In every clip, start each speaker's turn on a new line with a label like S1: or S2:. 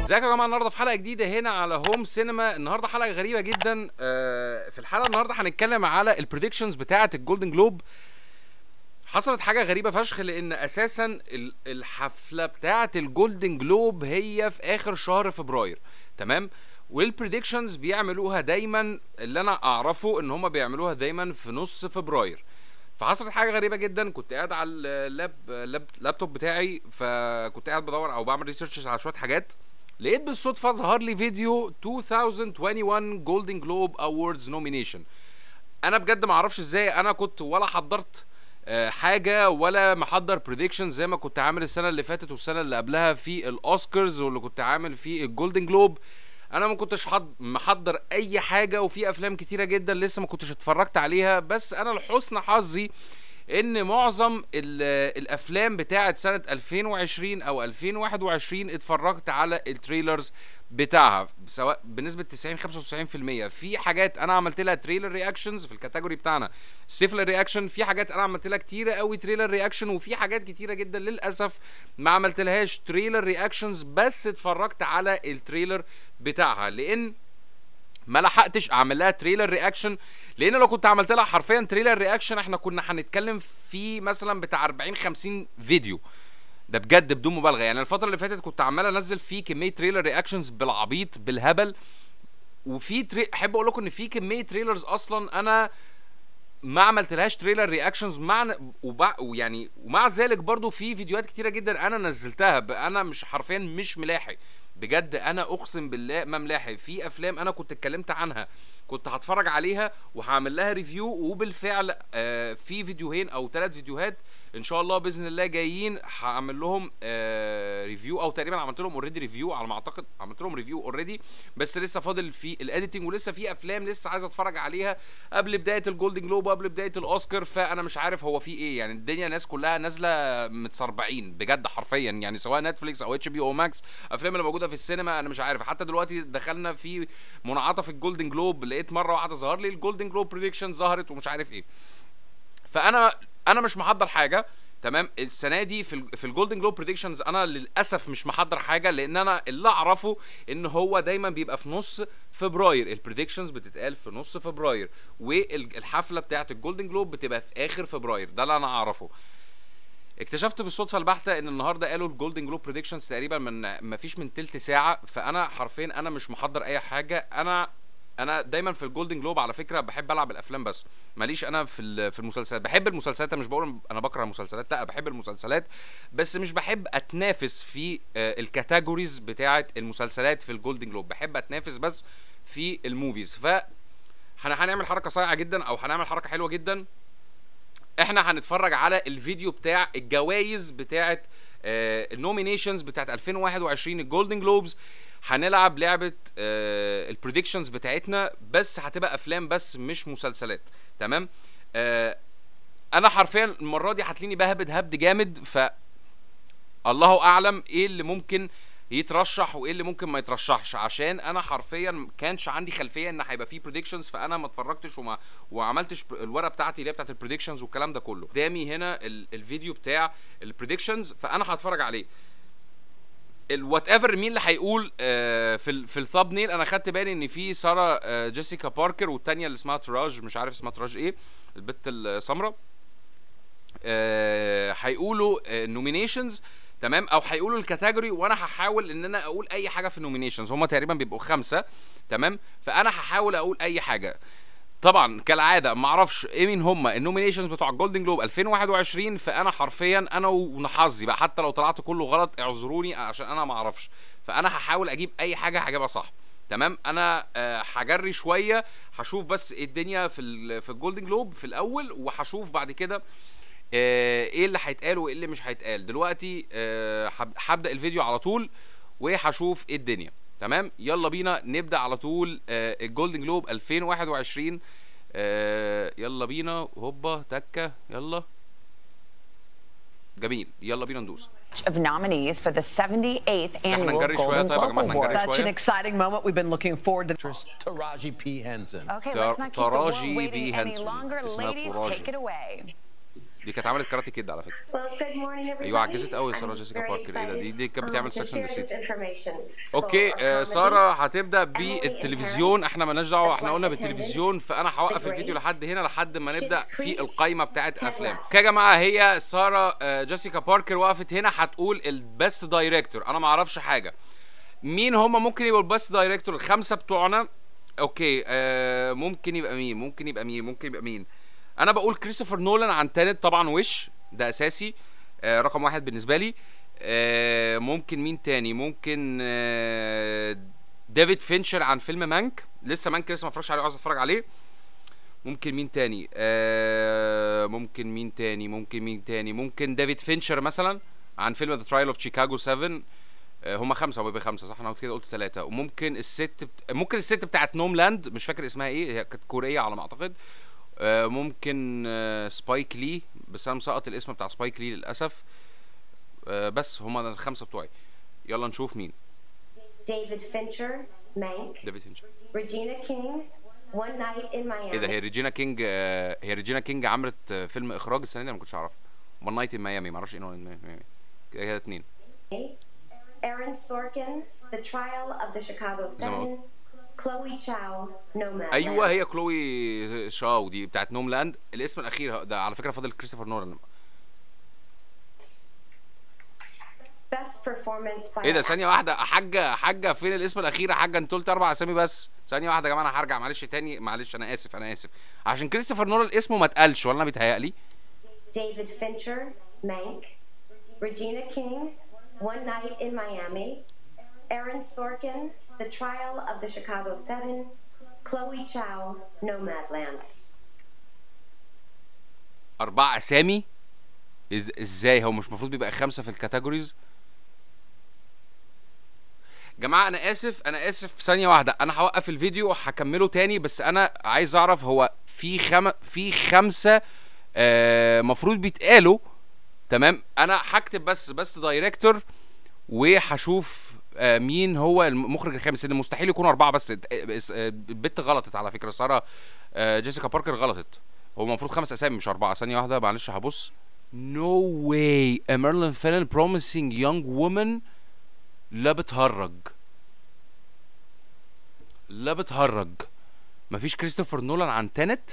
S1: ازيكم يا جماعه؟ النهارده في حلقه جديده هنا على هوم سينما. النهارده حلقه غريبه جدا. في الحلقه النهارده هنتكلم على البريدكشنز بتاعه الجولدن جلوب. حصلت حاجه غريبه فشخ، لان اساسا الحفله بتاعه الجولدن جلوب هي في اخر شهر فبراير، تمام؟ والبريدكشنز بيعملوها دايما، اللي انا اعرفه ان هم بيعملوها دايما في نص فبراير. فحصلت حاجه غريبه جدا، كنت قاعد على اللابتوب بتاعي، فكنت قاعد بدور او بعمل ريسيرش على شويه حاجات، لقيت بالصدفه ظهر لي فيديو 2021 جولدن جلوب اووردز نومينيشن. انا بجد ما اعرفش ازاي انا كنت ولا حضرت حاجه ولا محضر بريدكشن زي ما كنت عامل السنه اللي فاتت والسنه اللي قبلها في الاوسكارز واللي كنت عامل في الجولدن جلوب. انا ما كنتش محضر اي حاجه، وفي افلام كتيره جدا لسه ما كنتش اتفرجت عليها، بس انا لحسن حظي ان معظم الافلام بتاعه سنه 2020 او 2021 اتفرجت على التريلرز بتاعها، سواء بنسبه 90 95%. في حاجات انا عملت لها تريلر رياكشنز في الكاتيجوري بتاعنا سيفل رياكشن، في حاجات انا عملت لها كتيره قوي تريلر رياكشن، وفي حاجات كتيره جدا للاسف ما عملت لهاش تريلر رياكشنز، بس اتفرجت على التريلر بتاعها لان ما لحقتش اعمل لها تريلر رياكشن. لان لو كنت عملت لها حرفيا تريلر رياكشن احنا كنا هنتكلم في مثلا بتاع 40 50 فيديو، ده بجد بدون مبالغه. يعني الفتره اللي فاتت كنت عمال انزل فيه كميه تريلر رياكشنز بالعبيط بالهبل، وفي احب اقول لكم ان في كميه تريلرز اصلا انا ما عملتلهاش تريلر رياكشنز ومع ذلك برضو في فيديوهات كتيره جدا انا نزلتها انا مش حرفيا مش ملاحق. بجد انا اقسم بالله ما ملاحق. في افلام انا كنت اتكلمت عنها كنت هتفرج عليها وهعمل لها ريفيو، وبالفعل في فيديوهين او 3 فيديوهات ان شاء الله باذن الله جايين هعمل لهم ريفيو، او تقريبا عملت لهم اوريدي ريفيو على ما اعتقد، عملت لهم ريفيو اوريدي، بس لسه فاضل في الاديتنج، ولسه في افلام لسه عايز اتفرج عليها قبل بدايه الجولدن جلوب وقبل بدايه الاوسكار. فانا مش عارف هو في ايه، يعني الدنيا الناس كلها نازله متسربعين بجد حرفيا، يعني سواء نتفليكس او اتش بي او ماكس، افلام اللي موجوده في السينما انا مش عارف. حتى دلوقتي دخلنا في منعطف الجولدن جلوب، لقيت مره واحده ظهر لي الجولدن جلوب بريدكشن ظهرت ومش عارف ايه. فانا مش محضر حاجه، تمام؟ السنه دي في الجولدن جلوب بريدكشنز انا للاسف مش محضر حاجه، لان انا اللي اعرفه ان هو دايما بيبقى في نص فبراير، البريدكشنز بتتقال في نص فبراير، والحفله بتاعه الجولدن جلوب بتبقى في اخر فبراير، ده اللي انا اعرفه. اكتشفت بالصدفه البحته ان النهارده قالوا الجولدن جلوب بريدكشنز تقريبا من ما فيش من تلت ساعه، فانا حرفيا انا مش محضر اي حاجه. انا دايما في الجولدن جلوب على فكره بحب العب الافلام بس، ماليش انا في المسلسلات. بحب المسلسلات، انا مش بقول انا بكره المسلسلات، لا بحب المسلسلات، بس مش بحب اتنافس في الكاتيجوريز بتاعه المسلسلات في الجولدن جلوب، بحب اتنافس بس في الموفيز. هنعمل حركه صايعه جدا، او هنعمل حركه حلوه جدا. احنا هنتفرج على الفيديو بتاع الجوائز بتاعه النومينيشنز بتاعه 2021 الجولدن جلوبز. هنلعب لعبه البريدكشنز بتاعتنا، بس هتبقى افلام بس مش مسلسلات، تمام؟ انا حرفيا المره دي هتلاقيني بهبد هبد جامد، الله اعلم ايه اللي ممكن يترشح وايه اللي ممكن ما يترشحش، عشان انا حرفيا كانش عندي خلفيه ان هيبقى فيه بريدكشنز، فانا ما اتفرجتش وعملتش الورقه بتاعتي اللي هي بتاعت البريدكشنز والكلام ده كله. قدامي هنا الفيديو بتاع البريدكشنز، فانا هتفرج عليه. الوات ايفر مين اللي هيقول في الثاب نيل. انا خدت بالي ان في ساره جيسيكا باركر، والتانيه اللي اسمها تراج، مش عارف اسمها تراج ايه، البت السمراء، هيقولوا نومينيشنز، تمام؟ او هيقولوا الكاتيجوري، وانا هحاول ان انا اقول اي حاجه في النومينيشنز. هما تقريبا بيبقوا 5، تمام؟ فانا هحاول اقول اي حاجه. طبعا كالعاده ما اعرفش ايه مين هما النومينيشنز بتوع الجولدن جلوب 2021، فانا حرفيا انا ونحظي بقى، حتى لو طلعت كله غلط اعذروني عشان انا ما اعرفش. فانا هحاول اجيب اي حاجه هجيبها صح، تمام؟ انا هجري شويه، هشوف بس ايه الدنيا في الجولدن جلوب في الاول، وهشوف بعد كده ايه اللي هيتقال وايه اللي مش هيتقال. دلوقتي هبدا الفيديو على طول وهشوف ايه الدنيا، تمام؟ يلا بينا نبدا على طول الجولدن جلوب 2021. يلا بينا، هوبا تكه، يلا جميل، يلا بينا ندوس.
S2: Of nominees for the 78th annual Golden Globe Awards.
S3: Such an exciting moment. We've been looking forward to Taraji P. Henson.
S2: Okay, let's not keep the world waiting any longer. Ladies, take it away.
S1: دي كانت عملت كاراتي كيد على فكره. ايوه عجزت قوي ساره جيسيكا باركر. ايه ده؟ دي كانت بتعمل سكس اند ذا سيتي. اوكي ساره هتبدا بالتلفزيون. احنا مالناش دعوه، احنا قلنا بالتلفزيون، فانا هوقف الفيديو لحد هنا لحد ما نبدا في القايمه بتاعت افلام. اوكي يا جماعه، هي ساره جيسيكا باركر وقفت هنا هتقول البست دايركتور. انا ما اعرفش حاجه مين هم ممكن يبقوا البست دايركتور الخمسه بتوعنا. اوكي ممكن يبقى مين؟ انا بقول كريستوفر نولان عن تالت طبعا، وش ده اساسي رقم واحد بالنسبه لي. ممكن مين تاني؟ ممكن ديفيد فينشر عن فيلم مانك. لسه ما اتفرجش عليه، عايز اتفرج عليه. ممكن مين تاني؟ ممكن ديفيد فينشر مثلا عن فيلم ذا ترايل اوف شيكاغو 7. هما خمسه وبيبقى خمسه صح؟ انا كده قلت ثلاثه. وممكن الست بتاعت نوملاند، مش فاكر اسمها ايه، هي كانت كوريه على ما اعتقد. ممكن سبايك لي، بس انا مسقط الاسم بتاع سبايك لي للاسف. بس هما الخمسه بتوعي. يلا نشوف مين.
S4: ديفيد فينشر، مانك. ريجينا كينج، وان نايت ان ميامي.
S1: ايه ده؟ هي ريجينا كينج عملت فيلم اخراج السنه دي؟ انا ما كنتش اعرف. وان نايت ان ميامي، ما اعرفش ايه وان نايت ان ميامي. كده اتنين.
S4: Aaron Sorkin, The Trial of the Chicago 7. كلوي تشاو، نوماد.
S1: ايوه هي كلوي شاو دي بتاعت نوملاند. الاسم الاخير ده على فكره فاضل كريستوفر نولان. ايه ده؟ ثانيه واحده حاجه فين الاسم الاخير يا حاجه؟ انت قلت 4 اسامي بس. ثانيه واحده يا جماعه، انا هرجع معلش تاني، معلش انا اسف عشان كريستوفر نولان اسمه ما اتقالش ولا انا بيتهيألي.
S4: ديفيد فينشر، مانك. ريجينا كينج، One Night in Miami. Aaron Sorkin, The Trial of the Chicago 7. Chloe Chow, Nomadland.
S1: 4 اسامي؟ ازاي؟ هو مش المفروض بيبقى 5 في الكاتيجوريز؟ جماعه انا اسف ثانيه واحده، انا هوقف الفيديو هكمله تاني، بس انا عايز اعرف هو في 5 مفروض بيتقالوا. تمام، انا هكتب بس دايركتور وهشوف مين هو المخرج الخامس، لان مستحيل يكونوا 4 بس. البت غلطت على فكره، ساره جيسيكا باركر غلطت. هو المفروض 5 اسامي مش 4. ثانيه واحده معلش هبص. نو واي، ميرلين فيلن بروميسينج يونج وومن. لا بتهرج. مفيش كريستوفر نولان عن تنت؟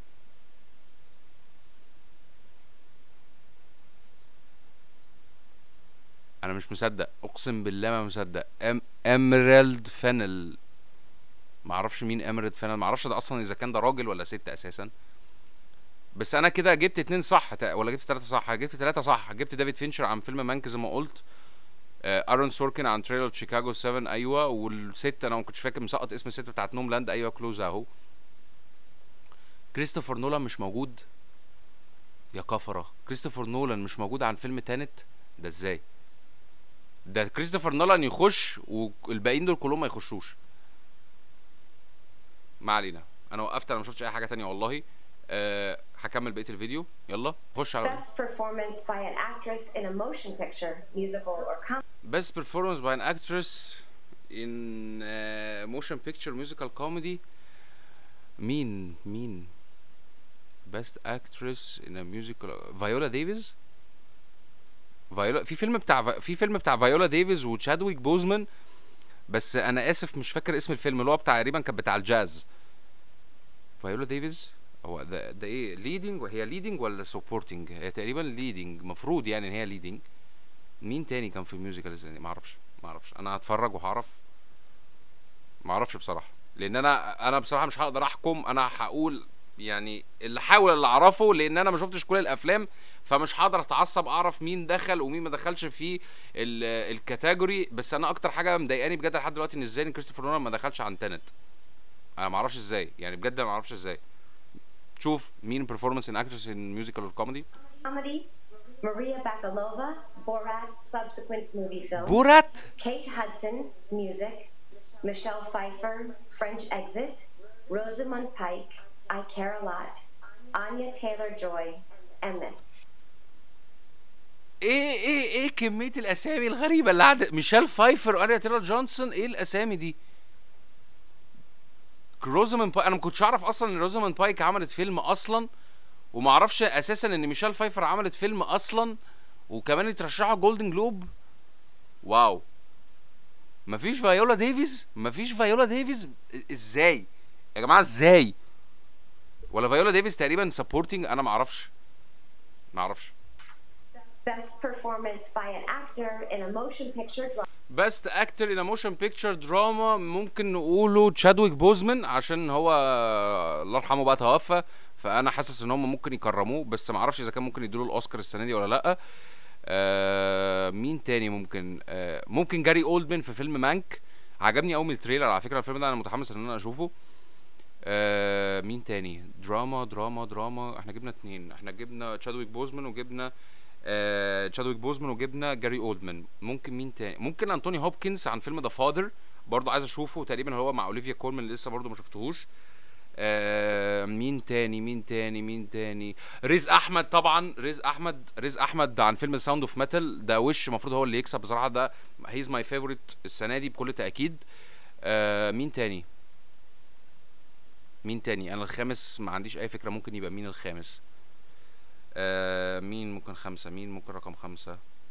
S1: انا مش مصدق، اقسم بالله ما مصدق. اميرالد فينل، معرفش مين اميرالد فينل، معرفش ده اصلا اذا كان ده راجل ولا ست اساسا. بس انا كده جبت 2 صح ولا جبت 3 صح؟ جبت 3 صح. جبت ديفيد فينشر عن فيلم مانك زي ما قلت. ارون سوركن عن تريلر شيكاغو 7. ايوه. والست انا ما كنتش فاكر، مسقط اسم الست بتاعت نوملاند. ايوه كلوز اهو. كريستوفر نولان مش موجود يا كفره. كريستوفر نولان مش موجود عن فيلم تانت؟ ده ازاي؟ ده كريستوفر نولان يخش والباقيين دول كلهم ما يخشوش. ما علينا، انا وقفت، انا ما شفتش اي حاجه تانية والله. هكمل بقيه الفيديو. يلا خش على
S4: Best performance by an actress in a motion picture, musical or comedy.
S1: Best performance by an actress in motion picture musical comedy. مين Best actress in a musical. فايولا ديفيز. في فيلم بتاع فايولا ديفيز وتشادويك بوزمان، بس انا اسف مش فاكر اسم الفيلم، اللي هو بتاع تقريبا كان بتاع الجاز. فايولا ديفيز هو ده ايه؟ ليدنج؟ وهي ليدنج ولا سبورتنج؟ هي تقريبا ليدنج، مفروض يعني ان هي ليدنج. مين تاني كان في الميوزيكال؟ ما اعرفش. انا هتفرج وهعرف. ما اعرفش بصراحه، لان انا بصراحه مش هقدر احكم. انا هقول يعني اللي اعرفه، لان انا ما شفتش كل الافلام، فمش هقدر اتعصب اعرف مين دخل ومين ما دخلش في الكاتيجوري. بس انا اكتر حاجه مضايقاني بجد لحد دلوقتي ان ازاي كريستوفر نولان ما دخلش عن تنت. انا ما اعرفش ازاي، يعني بجد ما اعرفش ازاي. شوف مين performance in actress in musical or comedy.
S4: Maria Bakalova, Borat subsequent movie film.
S1: Borat.
S4: Kate Hudson, music. Michelle Pfeiffer, French Exit. Rosamund Pike, I Care a Lot. Anya Taylor-Joy, Emmett.
S1: ايه كمية الاسامي الغريبة اللي عدت. ميشيل فايفر وانيا تيلر جونسون. ايه الاسامي دي؟ روزاموند بايك، انا ما كنتش اعرف اصلا ان روزاموند بايك عملت فيلم اصلا، وما اعرفش اساسا ان ميشيل فايفر عملت فيلم اصلا وكمان يترشحوا جولدن جلوب. واو. مفيش فايولا ديفيز، مفيش فايولا ديفيز. ازاي يا جماعه ازاي؟ ولا فايولا ديفيز تقريبا سبورتنج، انا ما اعرفش.
S4: Best performance by an actor in a motion picture drama.
S1: بست اكتر ان موشن بيكتشر دراما ممكن نقوله تشادويك بوزمان، عشان هو الله يرحمه بقى توفى، فانا حاسس ان هم ممكن يكرموه، بس ما اعرفش اذا كان ممكن يدوا له الاوسكار السنه دي ولا لا. مين تاني ممكن؟ ممكن جاري اولدمان في فيلم مانك، عجبني قوي من التريلر على فكره الفيلم ده، انا متحمس ان انا اشوفه. مين تاني؟ دراما احنا جبنا 2، احنا جبنا تشادويك بوزمان وجبنا جاري اولدمان. ممكن مين تاني؟ ممكن انتوني هوبكنز عن فيلم ذا فاذر، برضه عايز اشوفه، تقريبا هو مع اوليفيا كولمان لسه برضه ما شفتهوش. مين تاني؟ رزق احمد طبعا، رزق احمد عن فيلم ساوند اوف ميتال، ده وش المفروض هو اللي يكسب بصراحه، ده هيز ماي فيفورت السنه دي بكل تاكيد. مين تاني؟ انا الخامس ما عنديش اي فكره ممكن يبقى مين الخامس. مين ممكن 5؟ مين ممكن رقم 5؟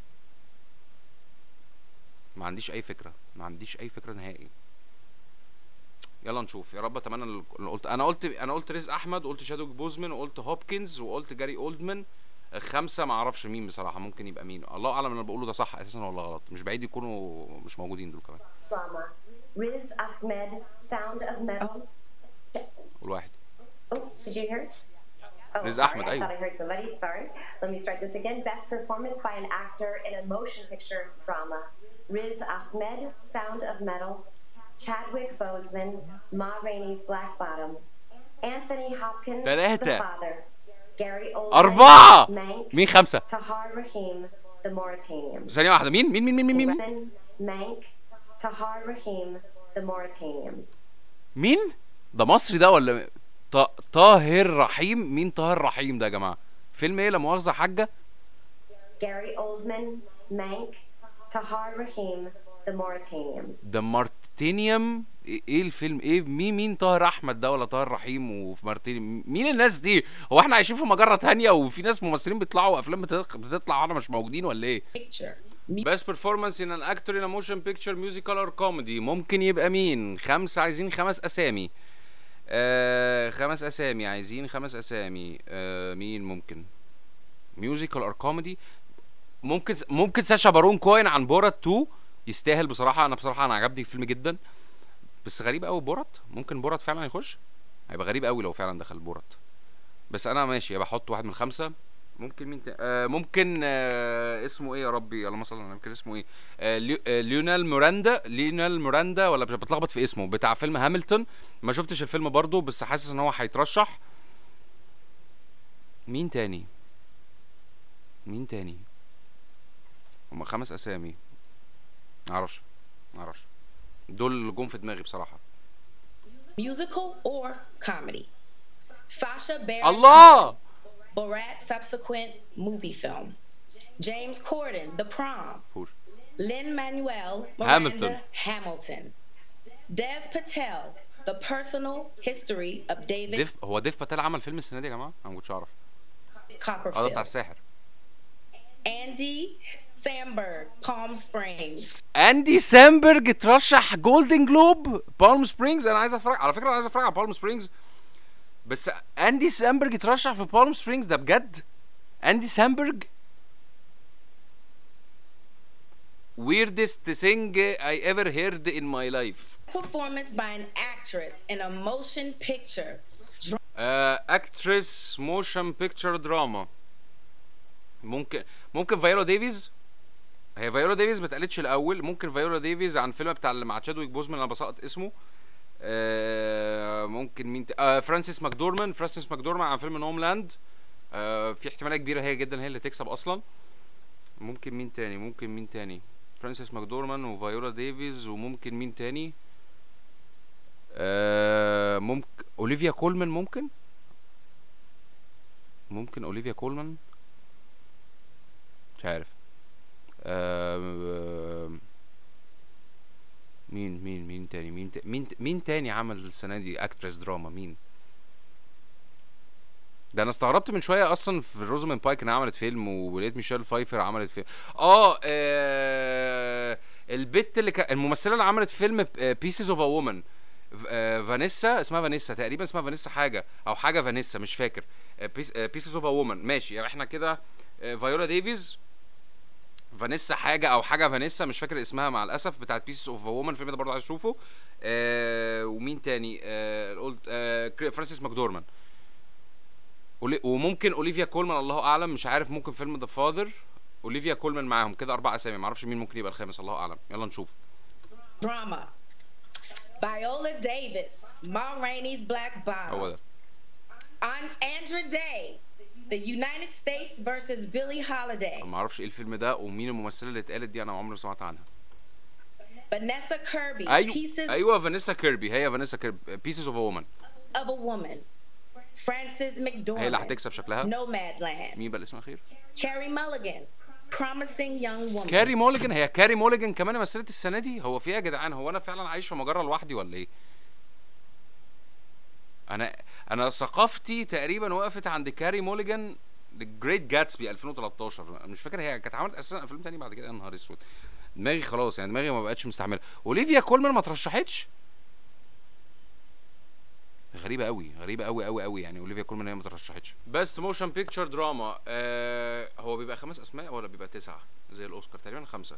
S1: ما عنديش اي فكره نهائي. يلا نشوف، يا رب اتمنى. انا قلت رزق احمد، وقلت شادويك بوزمان، وقلت هوبكنز، وقلت جاري اولدمان. 5 ما اعرفش مين بصراحه، ممكن يبقى مين، الله اعلم. انا بقوله ده صح اساسا ولا غلط، مش بعيد يكونوا مش موجودين دول كمان.
S4: Riz Ahmed, Sound of Metal.
S1: والواحد.
S4: Oh, did you hear? Oh,
S1: Riz
S4: sorry,
S1: Ahmed,
S4: I
S1: أيوه.
S4: thought I heard somebody. Sorry. Let me start this again. Best performance by an actor in a motion picture drama. Riz Ahmed, Sound of Metal. Chadwick Boseman, Ma Rainey's Black Bottom. Anthony Hopkins, The Father. Gary Oldman,
S1: 4.
S4: Mank.
S1: مين 5؟
S4: Tahar Rahim, The Mauritanian.
S1: ثانية واحدة، مين؟
S4: Mank, Tahar Rahim, The Mauritanian.
S1: مين؟ ده مصري ده ولا طاهر رحيم؟ مين طاهر رحيم ده يا جماعة؟ فيلم ايه لا مؤاخذة حاجة؟
S4: Gary Oldman, Mank, Tahar Rahim, The Mauritanian.
S1: ده مارتينيوم. ايه الفيلم ايه؟ مين طاهر احمد ده ولا طاهر رحيم وفي مارتينيوم؟ مين الناس دي؟ هو احنا عايشين في مجرة تانية وفي ناس ممثلين بيطلعوا افلام بتطلع وانا مش موجودين ولا ايه؟ Best performance in an actor in a motion picture musical or comedy ممكن يبقى مين؟ 5، عايزين 5 اسامي. 5 اسامي، عايزين 5 اسامي. مين ممكن؟ musical or comedy. ممكن ساشا بارون كوين عن بورات 2 يستاهل بصراحة. انا عجبني الفيلم جدا، بس غريب قوي بورات. ممكن بورات فعلا يخش، هيبقى غريب قوي لو فعلا دخل بورات، بس انا ماشي بحط واحد من 5. ممكن مين ممكن اسمه ايه يا ربي؟ اللهم صل على النبي، كان اسمه ايه؟ ليونيل ميراندا ولا بتلخبط في اسمه، بتاع فيلم هامilton. ما شفتش الفيلم برضو، بس حاسس ان هو هيترشح. مين تاني؟ هما 5 اسامي، معرفش دول اللي جم في دماغي بصراحة.
S5: Musical or comedy. Sacha Baron
S1: الله.
S5: Borat subsequent movie film. James Corden, The Prom.
S1: فوش.
S5: Lin-Manuel
S1: Hamilton.
S5: Hamilton. Dev Patel, The Personal History of David
S1: هو ديف باتيل عمل فيلم السنة دي يا جماعة؟ انا ما كنتش اعرف. ده بتاع
S5: Copperfield.
S1: الساحر.
S5: Andy Samberg, Palm Springs.
S1: اندي سامبرج اترشح جولدن جلوب. بالم سبرينجز، انا عايز اتفرج على فكره، على بالم سبرينجز، بس اندي سامبرج اترشح في بالم سبرينجز، ده بجد؟ اندي سامبرج weirdest thing I ever heard in my life.
S5: Performance by an actress in a motion picture.
S1: actress motion picture drama. ممكن فايولا ديفيز. هي فايولا ديفيز ما اتقالتش الاول. ممكن فايولا ديفيز عن فيلم بتاع اللي مع تشادويك بوزمان، انا بسقط اسمه. ممكن مين فرانسيس ماكدورمان عن فيلم نوملاند. في احتماليه كبيره هي جدا هي اللي تكسب اصلا. ممكن مين تاني؟ فرانسيس ماكدورمان وفايولا ديفيز، وممكن مين تاني؟ ممكن اوليفيا كولمان. ممكن اوليفيا كولمان، مش عارف. مين تاني عمل السنه دي اكترس دراما؟ مين؟ ده انا استغربت من شويه اصلا في روزموند بايك انها عملت فيلم، ولقيت ميشيل فايفر عملت فيلم. البت اللي الممثله اللي عملت فيلم بيسز اوف ا وومن، فانيسا، اسمها فانيسا تقريبا، اسمها فانيسا حاجه او حاجه فانيسا مش فاكر. بيسز اوف ا وومن ماشي، يعني احنا كده فايولا ديفيز، فانيسا حاجه او حاجه فانيسا مش فاكر اسمها مع الاسف، بتاعت بيسز اوف ا وومن. الفيلم ده برضه عايز اشوفه. ومين تاني؟ فرانسيس ماكدورمان، وممكن اوليفيا كولمان، الله اعلم مش عارف، ممكن فيلم ذا فاذر. اوليفيا كولمان معاهم كده 4 اسامي، معرفش مين ممكن يبقى الخامس، الله اعلم. يلا نشوف.
S5: دراما Viola Davis, Ma Rainey's Black Bottom.
S1: هو ده.
S5: Andra Day, The United States versus Billie Holiday.
S1: ما اعرفش ايه الفيلم ده ومين الممثله اللي اتقالت دي، انا عمري ما سمعت عنها.
S5: Vanessa Kirby,
S1: ايوه فانيسا كيربي، هي فانيسا كيربي، Pieces of a Woman.
S5: of a Woman. Frances McDormand.
S1: هي اللي هتكسب شكلها.
S5: Nomadland.
S1: مين بقى الاسم الاخير؟
S5: Carey Mulligan, Promising Young Woman.
S1: كاري موليجان، هي كاري موليجان كمان مثلت السنه دي. هو في ايه يا جدعان؟ هو انا فعلا عايش في مجره لوحدي ولا ايه؟ انا ثقافتي تقريبا وقفت عند كاري موليجان جريت جاتسبي 2013، مش فاكر هي كانت عملت اساسا افلام تاني بعد كده. يا نهار اسود، دماغي خلاص يعني، دماغي ما بقتش مستحمله. اوليفيا كولمان ما ترشحتش؟ غريبه قوي، غريبه قوي قوي قوي يعني. اوليفيا كولمان هي ما ترشحتش. بس موشن بيكتشر دراما، هو بيبقى 5 اسماء ولا بيبقى 9 زي الاوسكار؟ تقريبا 5.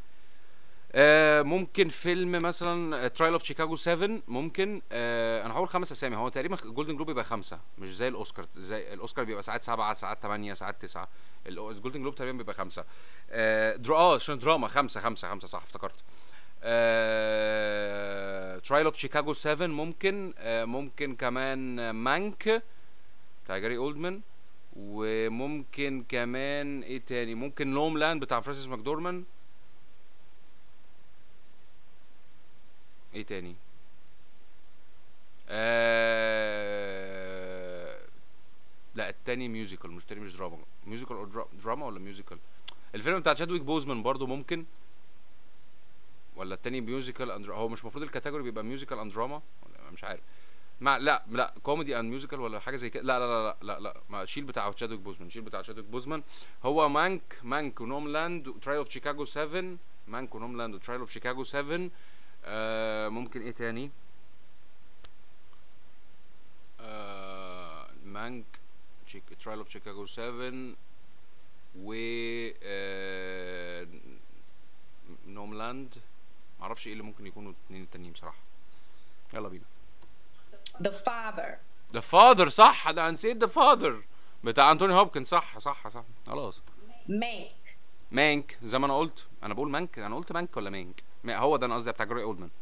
S1: ممكن فيلم مثلا ترايل اوف شيكاغو 7 ممكن. انا هقول 5 اسامي. هو تقريبا جولدن جلوب بيبقى 5 مش زي الاوسكار. زي الاوسكار بيبقى ساعات 7 ساعات 8 ساعات 9، الجولدن جلوب تقريبا بيبقى 5. عشان دراما 5 صح افتكرت. ترايل اوف شيكاغو 7 ممكن. ممكن كمان مانك بتاع جاري اولدمان، وممكن كمان ايه تاني؟ ممكن نوم لاند بتاع فرانسيس ماكدورمان. ايه تاني؟ لا التاني ميوزيكال، مش تاني، مش دراما. ميوزيكال او دراما ولا ميوزيكال؟ الفيلم بتاع تشادويك بوزمان برضو ممكن، ولا التاني ميوزيكال هو مش المفروض الكاتيجوري بيبقى ميوزيكال اند دراما؟ مش عارف. لا كوميدي اند ميوزيكال ولا حاجه زي كده. لا ما شيل بتاع تشادويك بوزمان. هو مانك ونوم لاند وترايل اوف شيكاغو 7. مانك ونوم لاند وترايل اوف شيكاغو 7. ممكن ايه تاني؟ مانك، ترايل اوف شيكاغو 7 و نوم لاند. معرفش ايه اللي ممكن يكونوا اتنين التانيين بصراحه. يلا بينا. The Father صح، ده نسيت. The Father بتاع انتوني هوبكنز. صح خلاص. مانك زي ما انا قلت. انا بقول مانك، انا قلت مانك ولا مانك؟ هو ده انا قصدي بتاع جاري اولدمان.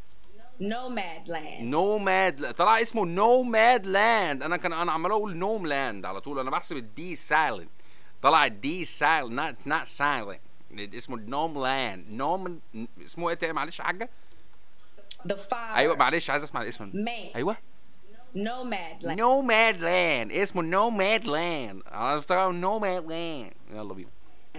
S1: نوماد طلع اسمه نوماد لاند. انا عمال اقول نوم لاند على طول، انا بحسب الدي سايلنت، طلع الدي سايلنت نوت سايلنت. اسمه نوم لاند. نوم اسمه ايه تاني معلش يا حاجه؟ ايوه معلش عايز اسمع الاسم. ايوه نوماد لاند. اسمه نوماد لاند. انا افتكر نوماد لاند. يلا بينا.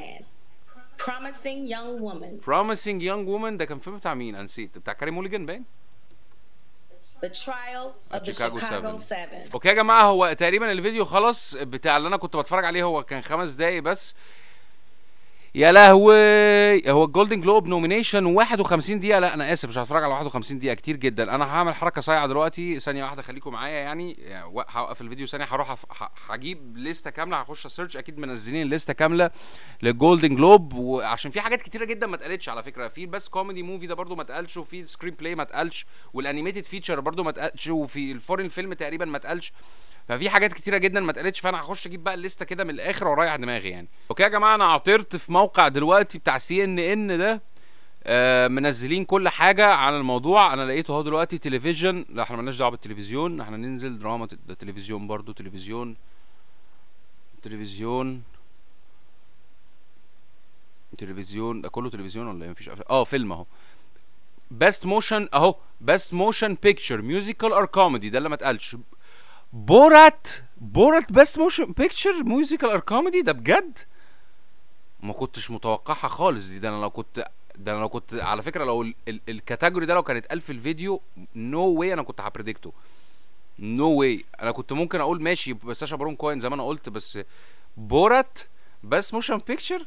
S1: Promising Young Woman ده كان فيلم بتاع مين؟ انا نسيت. بتاع كاري موليجان باين.
S5: The Trial of the Chicago 7.
S1: اوكي يا جماعه، هو تقريبا الفيديو خلص بتاع اللي انا كنت بتفرج عليه. هو كان 5 دقايق بس. يا لهوي، هو الجولدن جلوب نومينيشن 51 دقيقة. لا أنا آسف مش هتفرج على 51 دقيقة، كتير جدا. أنا هعمل حركة صايعة دلوقتي، ثانية واحدة خليكم معايا يعني هوقف الفيديو ثانية. هروح هجيب لستة كاملة، هخش سيرش، أكيد منزلين الليستة كاملة للجولدن جلوب. وعشان في حاجات كتيرة جدا ما اتقالتش على فكرة. في بس كوميدي موفي ده برضو ما اتقالش، وفي سكرين بلاي ما اتقالش، والأنيميتد فيتشر برضو ما اتقالش، وفي الفورين فيلم تقريبا ما اتقالش. ففي حاجات كتيره جدا ما اتقالتش. فانا هخش اجيب بقى الليسته كده من الاخر ورايح دماغي يعني. اوكي يا جماعه، انا عثرت في موقع دلوقتي بتاع CNN ده، منزلين كل حاجه عن الموضوع. انا لقيته اهو دلوقتي. تلفزيون، لا احنا مالناش دعوه بالتلفزيون، احنا ننزل دراما. ده تلفزيون برضو، تلفزيون ده كله تلفزيون ولا ايه؟ مفيش فيلم اهو. بيست موشن اهو، بيست موشن بيكتشر ميوزيكال اور كوميدي، ده اللي ما اتقالش. بورات بس موشن بيكتشر ميوزيكال اور كوميدي، ده بجد ما كنتش متوقعها خالص دي. ده انا لو كنت على فكره، لو الكاتيجوري ده لو كانت 1000 في الفيديو، نو واي انا كنت هبريدكته. نو واي. انا كنت ممكن اقول ماشي ساشا بارون كوين زي ما انا قلت، بس بورات بس موشن بيكتشر،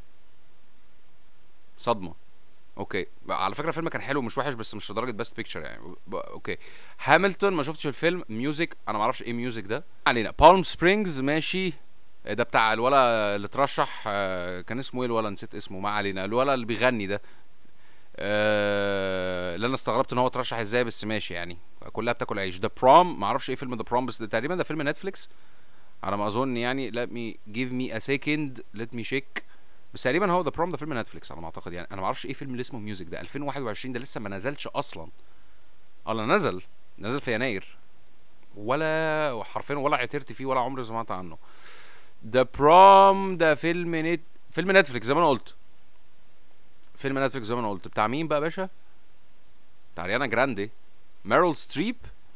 S1: صدمه. اوكي على فكره الفيلم كان حلو مش وحش، بس مش لدرجه بيست بيكتشر يعني. اوكي هامilton ما شفتش الفيلم. ميوزك انا ما اعرفش ايه ميوزك ده. علينا بالم سبرينجز ماشي، ده بتاع الولا اللي اترشح، كان اسمه ايه الولا؟ نسيت اسمه. ما علينا. الولا اللي بيغني ده، اللي انا استغربت ان هو اترشح ازاي، بس ماشي يعني كلها بتاكل عيش. ذا بروم ما اعرفش ايه فيلم ذا بروم، بس ده تقريبا ده فيلم نتفليكس على ما اظن يعني. let me give me a second let me check. بس تقريبا هو ذا بروم ده فيلم نتفليكس على ما اعتقد يعني. انا ما اعرفش ايه فيلم اللي اسمه ميوزك ده 2021 ده لسه ما نزلش اصلا. الله نزل في يناير، ولا حرفيا ولا عثرت فيه ولا عمري سمعت عنه. ذا بروم ده فيلم نتفليكس زي ما انا قلت. فيلم نتفليكس زي ما انا قلت. بتاع مين بقى يا باشا؟ بتاع ريانا جراندي، ميريل ستريب.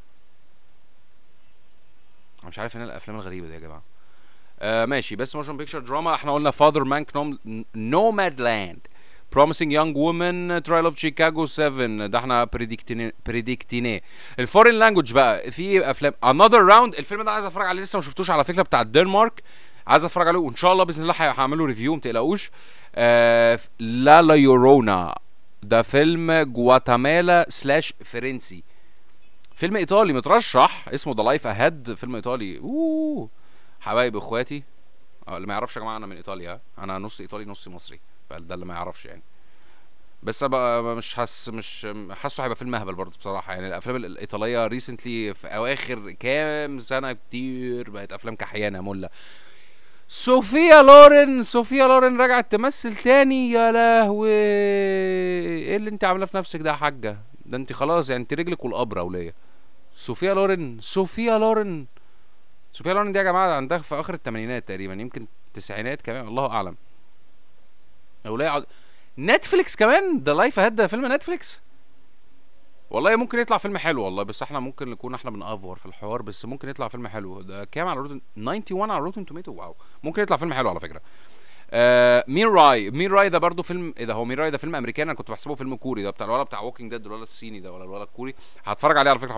S1: انا مش عارف ايه الافلام الغريبه دي يا جماعه. ماشي بس موشن بيكتشر دراما. احنا قلنا فاذر مانك، نوماد لاند، بروميسنج يونج وومن، ترايل اوف شيكاغو 7 ده احنا بريديكتينيه. الفورين لانجوج بقى في افلام انذر راوند. الفيلم ده عايز اتفرج عليه، لسه ما شفتوش على فكره، بتاع الدنمارك. عايز اتفرج عليه وان شاء الله باذن الله هعمله ريفيو ما تقلقوش. لا يورونا ده فيلم جواتيمالا سلاش فرنسي، فيلم ايطالي مترشح اسمه ذا لايف اهيد. فيلم ايطالي حبايب اخواتي. اللي ما يعرفش يا جماعه انا من ايطاليا، انا نص ايطالي نص مصري، فده اللي ما يعرفش يعني. بس بقى مش حاسه هيبقى فيلم اهبل برضه بصراحه يعني. الافلام الايطاليه ريسنتلي في اواخر كام سنه كتير بقت افلام كحيانه مله. صوفيا لورين رجعت تمثل تاني. يا لهوي ايه اللي انت عاملاه في نفسك ده يا حاجه؟ ده انت خلاص يعني انت رجلك والقبره وليه. صوفيا لورين دي يا جماعه عندها في اخر الثمانينات تقريبا، يمكن التسعينات كمان، الله اعلم. وليه نتفليكس كمان. ده لايف اهيد ده فيلم نتفليكس. والله ممكن يطلع فيلم حلو والله، بس احنا ممكن نكون احنا بنأفور في الحوار، بس ممكن يطلع فيلم حلو. ده كام على روتن؟ 91 على روتن توميتو. واو ممكن يطلع فيلم حلو على فكره. مين راي ده برضو فيلم. ايه ده؟ هو مين راي ده فيلم امريكاني، انا كنت بحسبه فيلم كوري. ده بتاع الولا بتاع ووكينج ديد، الولا الصيني ده ولا الولا الكوري. هتفرج عليه على فكره،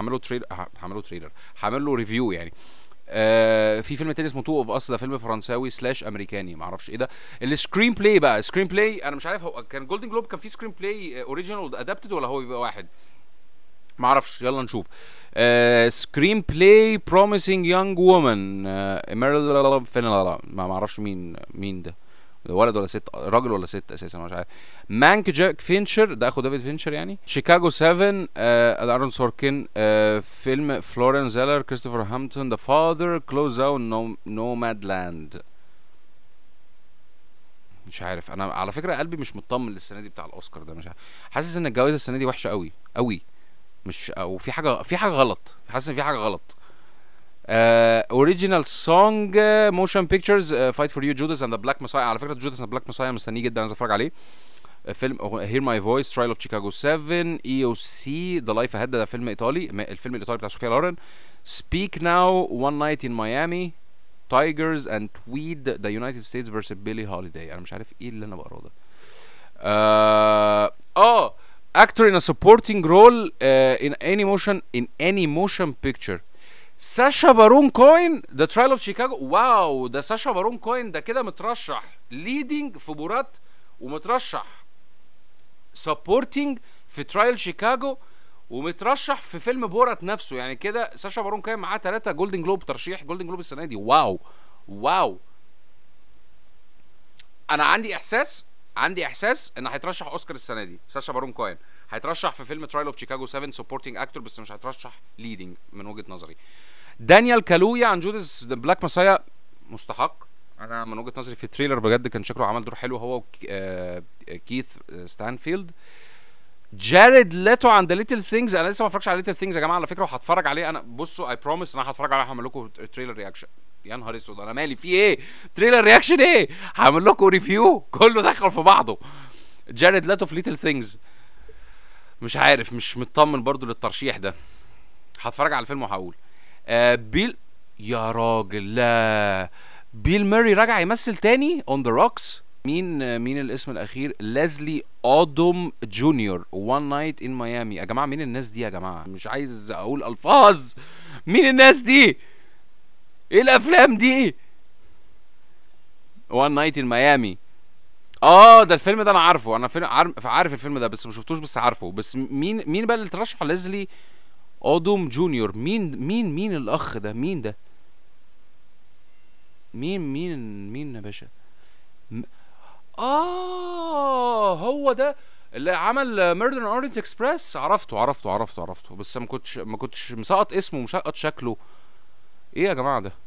S1: هعمل له ريفيو يعني. في فيلم تاني اسمه تو اوف اس، ده فيلم فرنساوي سلاش امريكاني معرفش ايه ده. السكرين بلاي بقى، سكرين بلاي انا مش عارف هو كان جولدن جلوب كان في سكرين بلاي اوريجينال ادابتد ولا هو بيبقى واحد معرفش. يلا نشوف. سكرين بلاي بروميسنج يونج وومن، ما معرفش مين ده ولد ولا ست، راجل ولا ست اساسا مش عارف. مانك جاك فينشر ده اخو ديفيد فينشر يعني. شيكاغو 7 ارون سوركن. فيلم فلورين زيلر، كريستوفر هامilton، ذا فاذر، كلوز اوت، نوماد لاند. مش عارف انا على فكره قلبي مش مطمن للسنه دي بتاع الاوسكار ده. مش عارف. حاسس ان الجوائز السنه دي وحشه قوي قوي، مش او في حاجه غلط. حاسس ان في حاجه غلط. اوريجينال سونج موشن بيكتشرز، فايت فور يو، جوداس اند ذا بلاك مسايا. على فكره جوداس اند ذا بلاك مسايا مستنيه جدا، عايز اتفرج عليه. فيلم هير ماي فويس، ترايل اوف شيكاغو 7، اي او سي، ذا لايف اهيد ده فيلم ايطالي، الفيلم الايطالي بتاع صوفيا لورين. سبيك ناو، وان نايت ان ميامي، تايجرز اند تويد، ذا يونايتد ستيتس فيرسس بيلي هوليداي. انا مش عارف ايه اللي انا بقراه ده. actor in a supporting role in any motion picture. ساشا بارون كوين، ذا ترايل اوف شيكاغو. واو ده ساشا بارون كوين ده كده مترشح ليدنج في بورات، ومترشح سبورتنج في ترايل شيكاغو، ومترشح في فيلم بورات نفسه. يعني كده ساشا بارون كوين معاه 3 جولدن جلوب، ترشيح جولدن جلوب السنه دي. واو انا عندي احساس ان هيترشح اوسكار السنه دي. ساشا بارون كوين هيترشح في فيلم ترايل اوف شيكاغو 7 سبورتنج اكتور، بس مش هيترشح ليدنج من وجهه نظري. دانيال كالويا عن جوداس ذا بلاك مسايا مستحق. انا من وجهه نظري في التريلر بجد كان شكله عمل دور حلو، هو كيث ستانفيلد. جاريد ليتو عن ذا ليتل ثينجز. انا لسه ما اتفرجش على ليتل ثينجز يا جماعه على فكره، وهتفرج عليه. انا بصوا اي بروميس ان انا هتفرج عليه، هعمل لكم تريلر رياكشن. يا نهار اسود انا مالي في ايه؟ تريلر رياكشن ايه؟ هعمل لكم ريفيو كله دخل في بعضه. جاريد ليتو في ليتل ثينجز. مش عارف، مش مطمن برضو للترشيح ده. هتفرج على الفيلم وهقول. بيل يا راجل، لا بيل ماري رجع يمثل تاني اون ذا روكس. مين الاسم الاخير؟ ليزلي اودوم جونيور، وان نايت ان ميامي. يا جماعه مين الناس دي يا جماعه؟ مش عايز اقول الفاظ مين الناس دي؟ ايه الافلام دي؟ وان نايت ان ميامي. ده الفيلم ده انا عارفه، انا عارف الفيلم ده بس ما شفتوش، بس عارفه. بس مين بقى اللي ترشح؟ ليزلي اودوم جونيور. مين الاخ ده؟ مين ده؟ مين يا باشا؟ هو ده اللي عمل ميردر اورينت اكسبريس. عرفته بس ما كنتش مسقط اسمه ومسقط شكله. ايه يا جماعه ده؟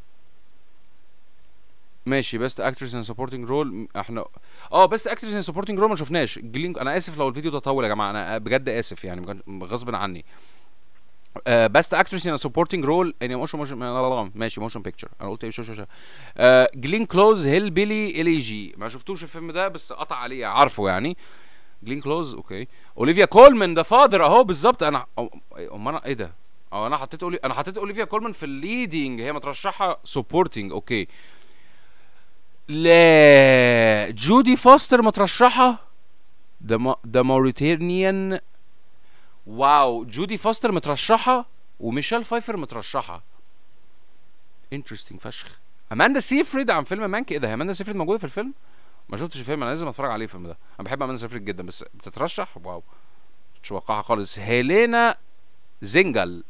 S1: ماشي. بيست اكترس ان سبورتنج رول احنا بيست اكترس ان سبورتنج رول ما شفناش. انا اسف لو الفيديو ده طول يا جماعه، انا بجد اسف يعني غصب عني. بيست اكترس ان سبورتنج رول ان موشن ماشي موشن بيكتشر. انا قلت ايه؟ شو جلين كلوز هيل بيلي ال جي. ما شفتوش الفيلم ده بس قطع عليه، عارفه يعني. جلين كلوز اوكي. اوليفيا كولمان ذا فاذر اهو بالظبط. انا انا ايه ده؟ انا حطيت اوليفيا كولمان في الليدنج، هي مترشحه سبورتنج. اوكي. لا جودي فاستر مترشحه. ده موريتانيان. واو جودي فاستر مترشحه وميشيل فايفر مترشحه. انترستنج فشخ. اماندا سيفريد عن فيلم مانك. ايه ده؟ اماندا سيفريد موجوده في الفيلم؟ ما شفتش الفيلم، انا لازم اتفرج عليه الفيلم ده. انا بحب اماندا سيفريد جدا بس بتترشح. واو مش متوقعها خالص. هيلينا زنجل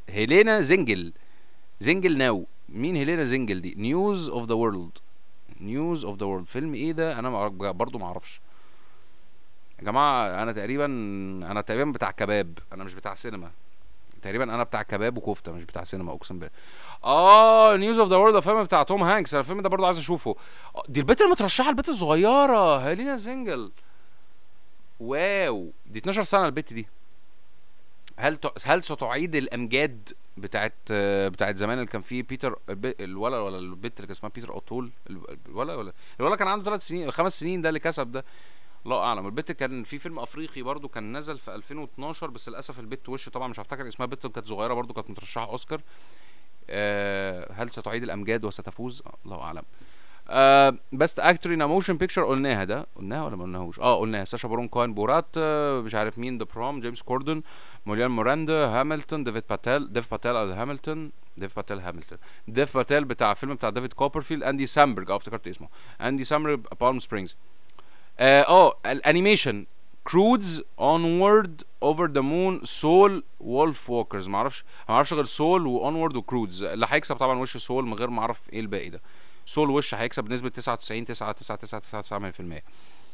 S1: ناو. مين هيلينا زنجل دي؟ نيوز اوف ذا وورلد. فيلم ايه ده؟ انا برضو ما اعرفش يا جماعه. انا تقريبا بتاع كباب، انا مش بتاع سينما تقريبا. انا بتاع كباب وكفته مش بتاع سينما اقسم بالله. نيوز اوف ذا وورلد، الفيلم بتاع توم هانكس. انا الفيلم ده برضو عايز اشوفه. دي البنت المترشحه، البنت الصغيره هيلينا زنجل. واو دي 12 سنه البنت دي. هل ستعيد الامجاد بتاعت زمان اللي كان فيه بيتر الولد ولا البنت اللي كان اسمها بيتر اوتول؟ الولد كان عنده 5 سنين ده اللي كسب ده. الله اعلم. البت كان في فيلم افريقي برضو كان نزل في 2012 بس للاسف البت وش طبعا مش هفتكر اسمها. البت كانت صغيره برضو كانت مترشحه اوسكار. هل ستعيد الامجاد وستفوز؟ الله اعلم. بست اكتور ان موشن بيكتشر قلناها ولا ما قلناهوش؟ قلناها. ساشا بارون كوين بورات، مش عارف مين، ذا بروم، جيمس كوردن، موليان موراندا، هامilton، ديف باتيل بتاع فيلم بتاع ديفيد كوبرفيلد، اندي سامبرج. افتكرت اسمه اندي سامبرج، بالم سبرينجز. الانيميشن كرودز، اونورد، اوفر ذا مون، سول، وولف ووكرز. ما اعرفش غير سول واونورد وكرودز. اللي هيكسب طبعا وش سول من غير ما اعرف ايه الباقي ده. سول وش هيكسب بنسبه 99.99999%.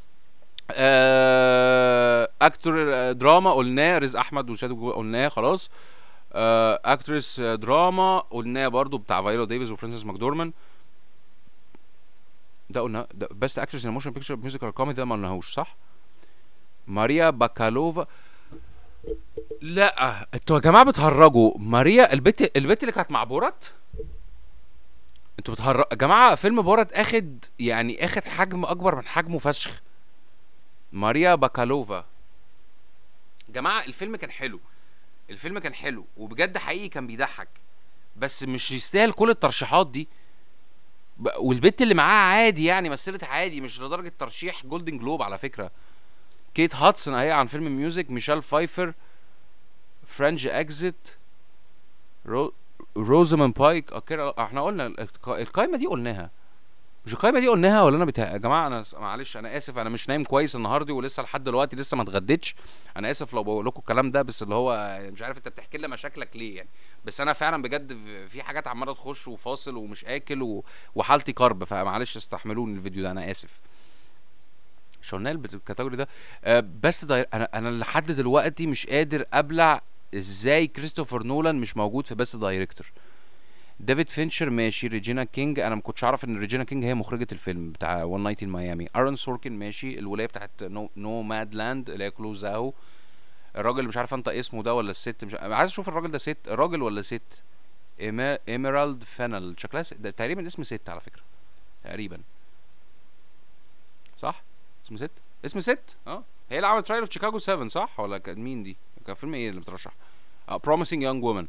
S1: اكتور دراما قلناه، رزق احمد وشادو قلناه خلاص. اكترس دراما قلناه برضو بتاع فايولا ديفيز وفرانسيس ماكدورمان. ده قلنا. ده بس اكترس ان موشن بيكتشر ميوزيكال كوميدي ده ما قلناهوش صح؟ ماريا باكالوفا. لا انتوا يا جماعه بتهرجوا. ماريا البت اللي كانت مع بورات. انتوا بتهرجوا يا جماعه. فيلم بورات اخد حجم اكبر من حجمه فشخ. ماريا باكالوفا جماعه. الفيلم كان حلو وبجد حقيقي كان بيضحك بس مش يستاهل كل الترشيحات دي. والبت اللي معاها عادي يعني مثلت عادي، مش لدرجه ترشيح جولدن جلوب على فكره. كيت هاتسون اهي عن فيلم ميوزك، ميشيل فايفر، فرنج اكزيت، روزمان بايك. احنا قلنا القايمه دي قلناها. مش القايمه دي قلناها ولا انا يا جماعه؟ انا معلش انا اسف، انا مش نايم كويس النهارده ولسه لحد دلوقتي لسه ما اتغديتش. انا اسف لو بقول لكم الكلام ده بس اللي هو مش عارف انت بتحكي لنا مشاكلك ليه يعني. بس انا فعلا بجد في حاجات عماله تخش وفاصل ومش اكل وحالتي كرب، فمعلش استحملوني الفيديو ده انا اسف. شونال بالكاتيجوري ده. بس انا لحد دلوقتي مش قادر ابلع ازاي كريستوفر نولان مش موجود في بس دايركتور. ديفيد فينشر ماشي. ريجينا كينج، انا ما كنتش اعرف ان ريجينا كينج هي مخرجه الفيلم بتاع وان نايت ان ميامي. ارون سوركن ماشي. الولايه بتاعت نو ماد لاند اللي هي كلوزاو. الراجل اللي مش عارف انت اسمه ده ولا الست، مش عايز اشوف الراجل ده راجل ولا ست. ايميرالد فينل شكلها ده تقريبا اسم ست على فكره تقريبا صح. اسم ست هي اللي عملت ترايل اوف شيكاغو 7 صح ولا كان مين دي؟ كان فيلم ايه اللي بترشح؟ بروميسنج يونج وومن.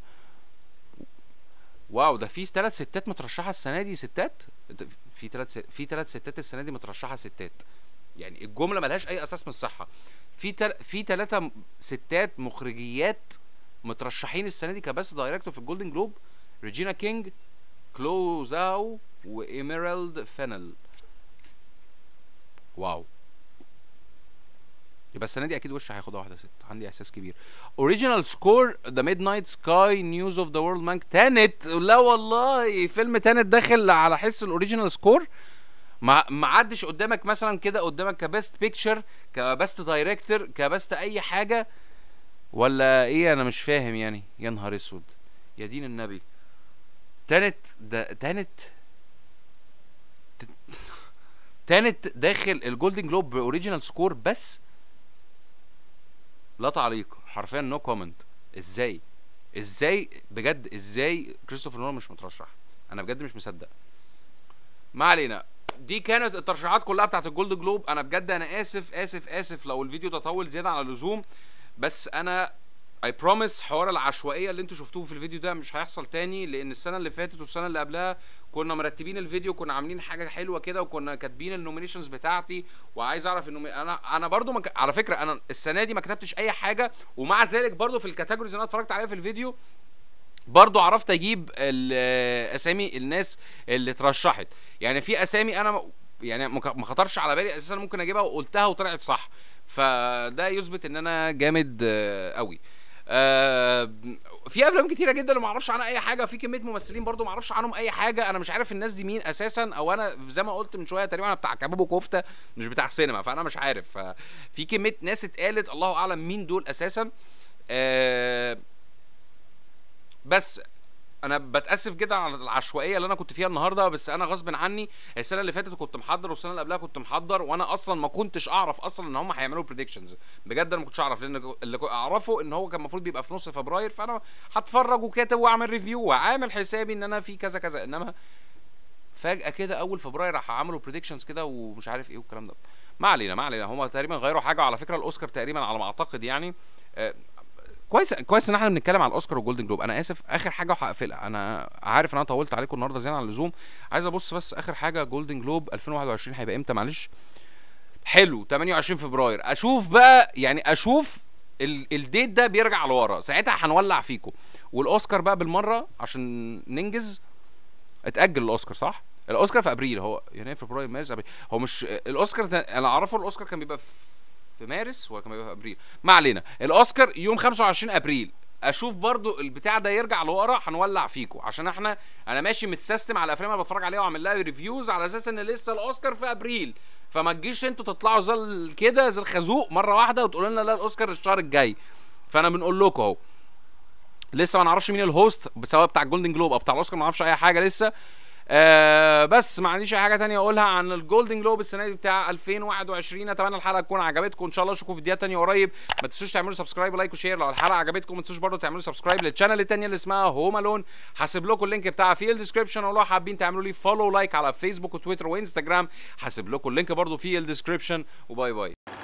S1: واو ده في 3 ستات مترشحه السنه دي. ستات في 3 ستات السنه دي مترشحه ستات. يعني الجمله ملهاش اي اساس من الصحه. في 3 ستات مخرجيات مترشحين السنه دي كبس دايركتور في الجولدن جلوب. ريجينا كينج، كلو زاو، وايميرالد فينل. واو، يبقى السنه دي اكيد وش هياخدها واحده ست، عندي احساس كبير. اوريجينال سكور ذا ميد نايت سكاي نيوز اوف ذا وورلد مانك. تانت، لا والله فيلم تانت داخل على حس الاوريجينال سكور. ما عدش قدامك مثلا كده، قدامك كبست بيكتشر، كبست دايركتور، كبست اي حاجه ولا ايه؟ انا مش فاهم يعني. يا نهار اسود يا دين النبي. تانت داخل الجولدن جلوب باوريجينال سكور بس. لا تعليق حرفيا، نو كومنت. ازاي بجد، ازاي كريستوفر نولان مش مترشح؟ انا بجد مش مصدق. ما علينا، دي كانت الترشيحات كلها بتاعت الجولدن جلوب. انا بجد انا اسف لو الفيديو تطول زياده عن اللزوم، بس انا I promise حوار العشوائيه اللي انتوا شفتوه في الفيديو ده مش هيحصل تاني، لان السنه اللي فاتت والسنه اللي قبلها كنا مرتبين الفيديو، كنا عاملين حاجه حلوه كده، وكنا كاتبين النومينيشنز بتاعتي، وعايز اعرف انا برضو على فكره انا السنه دي ما كتبتش اي حاجه، ومع ذلك برضو في الكاتيجوريز اللي انا اتفرجت عليها في الفيديو برضو عرفت اجيب اسامي الناس اللي اترشحت. يعني في اسامي انا يعني ما خطرش على بالي اساسا ممكن اجيبها، وقلتها وطلعت صح، فده يثبت ان انا جامد قوي. في افلام كتيره جدا ما اعرفش عنها اي حاجه، في كميه ممثلين برضو ما اعرفش عنهم اي حاجه، انا مش عارف الناس دي مين اساسا، او انا زي ما قلت من شويه تقريبا انا بتاع كباب وكفته مش بتاع سينما، فانا مش عارف. في كميه ناس اتقالت الله اعلم مين دول اساسا. بس انا بتاسف جدا على العشوائيه اللي انا كنت فيها النهارده، بس انا غصب عني السنه اللي فاتت كنت محضر، والسنه اللي قبلها كنت محضر، وانا اصلا ما كنتش اعرف اصلا ان هم هيعملوا بريدكشنز. بجد انا ما كنتش اعرف، لان اللي اعرفه ان هو كان المفروض بيبقى في نص فبراير، فانا هتفرج وكاتب واعمل ريفيو وعامل حسابي ان انا في كذا كذا، انما فجاه كده اول فبراير راح عملوا بريدكشنز كده ومش عارف ايه والكلام ده. ما علينا هم تقريبا غيروا حاجه، وعلى فكره الاوسكار تقريبا على ما اعتقد يعني كويس ان احنا بنتكلم على الاوسكار والجولدن جلوب. انا اسف اخر حاجه وهقفلها، انا عارف ان انا طولت عليكم النهارده زياده عن اللزوم. عايز ابص بس اخر حاجه، جولدن جلوب 2021 هيبقى امتى؟ معلش حلو 28 فبراير. اشوف بقى يعني اشوف الديت ده بيرجع لورا، ساعتها هنولع فيكم. والاوسكار بقى بالمره عشان ننجز، اتاجل الاوسكار صح؟ الاوسكار في ابريل، هو يناير فبراير مارس ابريل، هو مش الاوسكار انا اعرفه الاوسكار كان بيبقى في مارس ولا كان بيبقى في ابريل؟ ما علينا، الاوسكار يوم 25 ابريل. اشوف برضو البتاع ده يرجع لورا هنولع فيكم، عشان انا ماشي متسيستم على الافلام اللي بتفرج عليها وعامل لها ريفيوز على اساس ان لسه الاوسكار في ابريل، فما تجيش انتوا تطلعوا زي كده زي الخازوق مره واحده وتقولوا لنا لا الاوسكار الشهر الجاي. فانا بنقول لكم اهو لسه ما نعرفش مين الهوست، سواء بتاع الجولدن جلوب او بتاع الاوسكار، ما نعرفش اي حاجه لسه. بس ما عنديش اي حاجه تانية اقولها عن الجولدن جلوب السنه دي بتاع 2021. اتمنى الحلقه تكون عجبتكم، ان شاء الله اشوفكم في فيديوهات تانية قريب. ما تنسوش تعملوا سبسكرايب ولايك وشير لو الحلقه عجبتكم. ما تنسوش برضه تعملوا سبسكرايب للشانل التانية اللي اسمها هوم الون، هسيب لكم اللينك بتاعها في الديسكربشن، ولو حابين تعملوا لي فولو لايك على فيسبوك وتويتر وانستجرام هسيب لكم اللينك برضه في الديسكربشن. وباي باي.